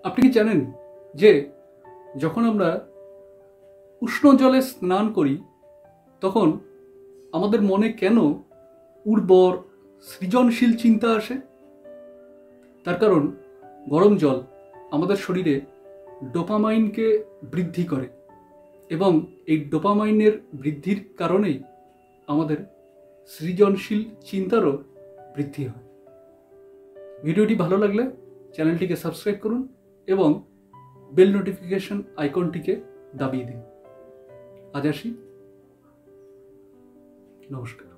আপনি কি জানেন যে যখন আমরা উষ্ণ জলে স্নান করি তখন আমাদের মনে কেন উর্বর সৃজনশীল চিন্তা আসে? তার কারণ গরম জল আমাদের শরীরে ডোপামাইনকে বৃদ্ধি করে এবং এই ডোপামাইনের বৃদ্ধির কারণেই আমাদের সৃজনশীল চিন্তারও বৃদ্ধি হয়। ভিডিওটি ভালো লাগলে চ্যানেলটিকে সাবস্ক্রাইব করুন এবং বেল নোটিফিকেশন আইকনটিকে দাবিয়ে দিন। আজ আসি, নমস্কার।